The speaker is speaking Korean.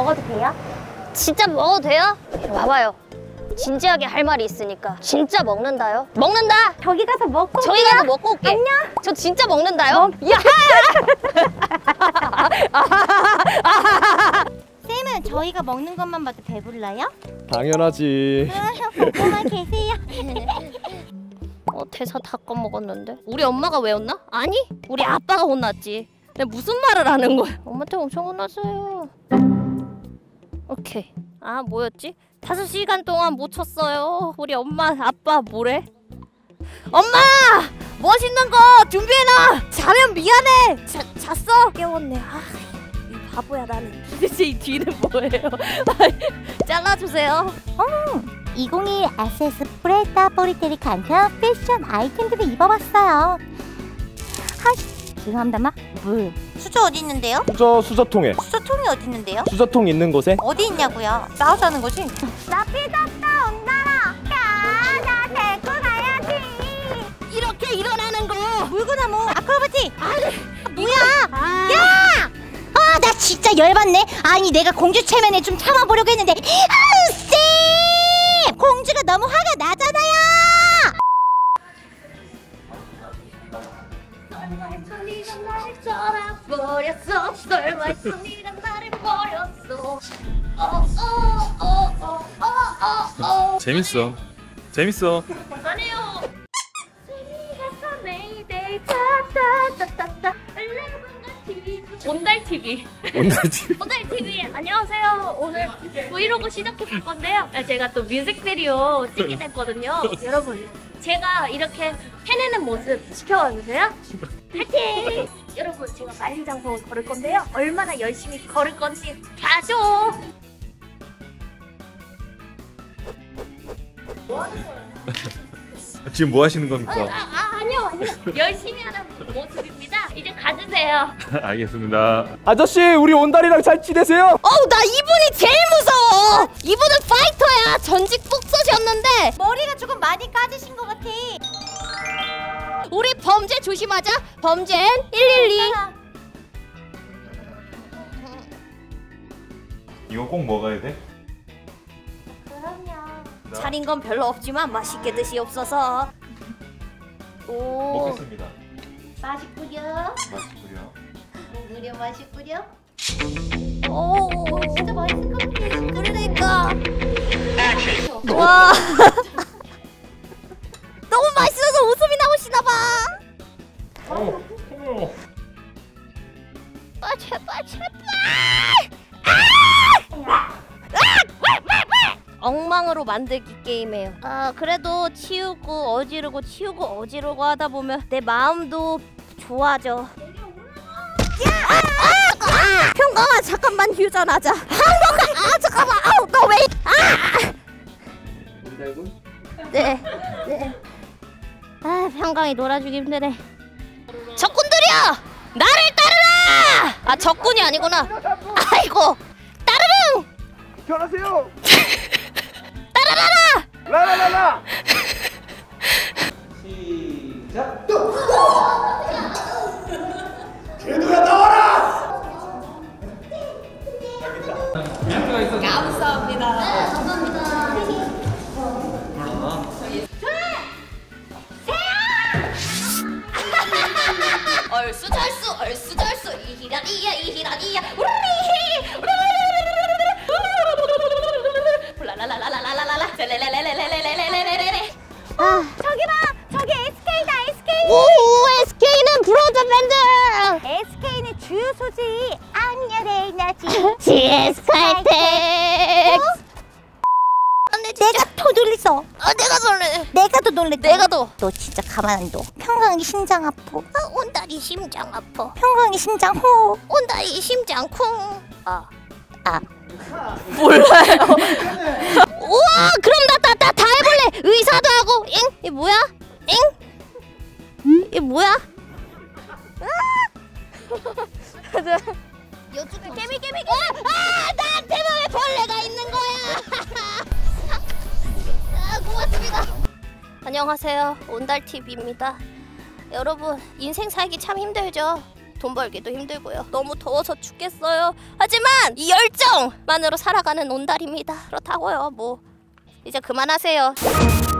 먹어도 돼요? 진짜 먹어도 돼요? 와봐요. 진지하게 할 말이 있으니까. 진짜 먹는다요? 먹는다! 저기 가서 먹고 저기 가서 먹고 올게. 안녕. 저 진짜 먹는다요? 야! 쌤은 저희가 먹는 것만 봐도 배불러요? 당연하지. 먹고만 계세요. 대사 다 꺼먹었는데? 우리 엄마가 왜 혼나? 아니, 우리 아빠가 혼났지. 내가 무슨 말을 하는 거야? 엄마한테 엄청 혼났어요. 오케이. 아, 뭐였지? 5시간 동안 못 쳤어요. 우리 엄마, 아빠 뭐래? 엄마! 멋있는 거 준비해놔! 자면 미안해! 잤어? 깨웠네. 아, 이 바보야 나는. 도대체 이 뒤는 뭐예요? 잘라주세요. 2021 SS 프레타 포리테리 간편 패션 아이템들을 입어봤어요. 죄송합니다만 물. 수저 어디 있는데요? 수저통에. 수저통이 어디 있는데요? 수저통 있는 곳에. 어디 있냐고요? 싸우자는 거지? 나 삐졌다 온나라. 나 데리고 가야지. 이렇게 일어나는 거. 물구나무. 아크로바티. 뭐야? 야! 나 진짜 열받네. 아니 내가 공주 체면에 좀 참아보려고 했는데 쌤! 공주가 너무 화가 나잖아요. 재밌어. 재밌어. 온달TV. 온달TV 안녕하세요. 오늘 브이로그 시작해볼 건데요. 제가 또 뮤직비디오 찍게 됐거든요. 여러분 제가 이렇게 해내는 모습 지켜봐주세요. 파이팅! 여러분 제가 만리장성을 걸을 건데요. 얼마나 열심히 걸을 건지 봐줘. 지금 뭐 하시는 겁니까? 아니요. 열심히 하는 모습입니다. 이제 가주세요. 알겠습니다. 아저씨, 우리 온달이랑 잘 지내세요? 나 이분이 제일 무서워. 이분은 파이터야. 전직 복서셨는데 머리가 조금 많이 까지신 것 같아. 우리 범죄 조심하자. 범죄 112. 이거 꼭 먹어야 돼? 그럼요. 차린 건 별로 없지만 맛있게 드시옵소서. 오. 먹겠습니다. 맛있구려. 맛있고요. 무려 맛있구려. 오. 진짜 맛있을 것 같아. 그러니까. 와. 너무 맛있어서 웃음이 나오시나 봐. 제발. 엉망으로 만들기 게임이에요. 그래도 치우고 어지르고 하다 보면 내 마음도 좋아져. 평강아 잠깐만 휴전하자. 잠깐만. 너 왜? 네. 평강이 놀아주기 힘드네. 적군들이야! 나를 따르라! 적군이 아니구나. 아이고, 따르릉! 편하세요. 따라라라! 라라라라. 시작! 얘들아 나와라. 얼쑤절쑤 이히라디야 라라라라라라라라 저기 봐. 저기 SK다. SK. 오 SK는 브로드 밴드. SK는 주요 소지 안열의 에너지. GS 칼텍. 내가 더 놀랬어. 내가 설레. 내가 더 놀랬다. 내가 더. 너 진짜 가만 안 둬. 평강이 심장 아파. 온다리 심장 아파. 평강이 심장 호. 온다리 심장 쿵. 몰라요. 우와 그럼 나 다 해볼래. 의사도 하고. 잉? 이게 뭐야? 잉? 이게 뭐야? 요즘에 개미 나한테만 왜 벌레가 있는 거야? 고맙습니다. 안녕하세요 온달TV입니다. 여러분 인생 살기 참 힘들죠? 돈 벌기도 힘들고요. 너무 더워서 죽겠어요. 하지만 이 열정만으로 살아가는 온달입니다. 그렇다고요. 뭐 이제 그만하세요.